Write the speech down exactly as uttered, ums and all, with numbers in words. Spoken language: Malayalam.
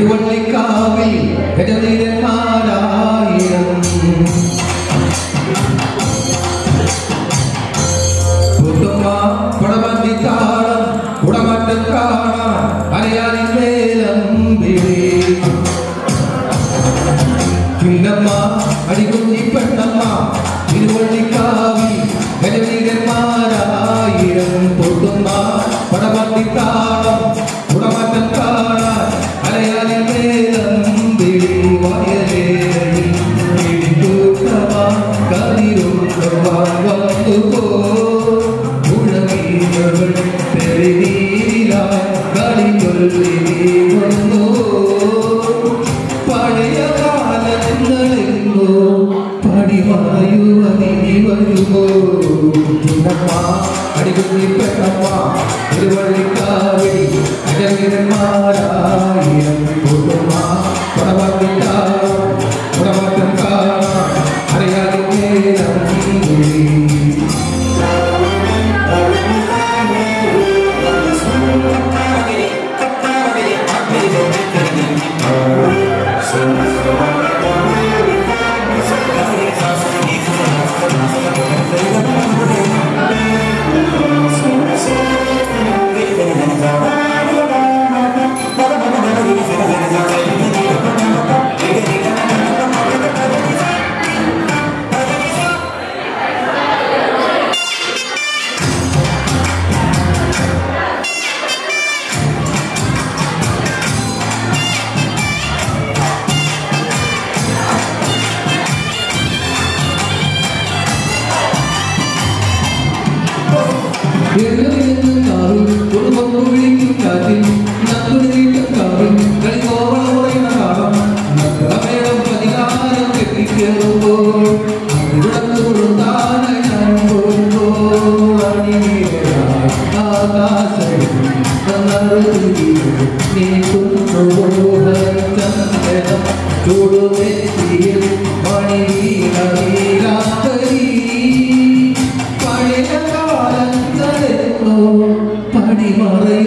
തിരുവള്ളിക്കാവിൽ ഗജവീരന്മാരായിരം പുതുമ പടവന്തിത്താളം കുടമാറ്റം കാണാൻ അരയാലിൻ വേലമ്പിളി ചിന്നമ്മ അടികുഞ്ഞി പെണ്ണമ്മ തിരുവള്ളിക്കാവിൽ ഗജവീരന്മാരായിരം പുതുമ പടവന്തിത്താളം കുടമാറ്റം കാണാൻ അരയാലിൻ വേലമ്പിളി വയലേറിൽ ഇടികൂട്ടമാൻ കതിരുണ്ടവാൻ വന്നുപോ പഴയ കാലങ്ങളെങ്ങോ പടിവായുവനി വരുമോ ചിന്നമ്മ അടികുഞ്ഞി പെണ്ണമ്മ തിരുവള്ളിക്കാവിൽ ഗജവീരന്മാരായിരം പുതുമ പടവന്തിത്താളം കുടമാറ്റം കാണാൻ അരയാലിൻ വേലമ്പിളി പഴയ കാലങ്ങളെന്നോ പടിമറ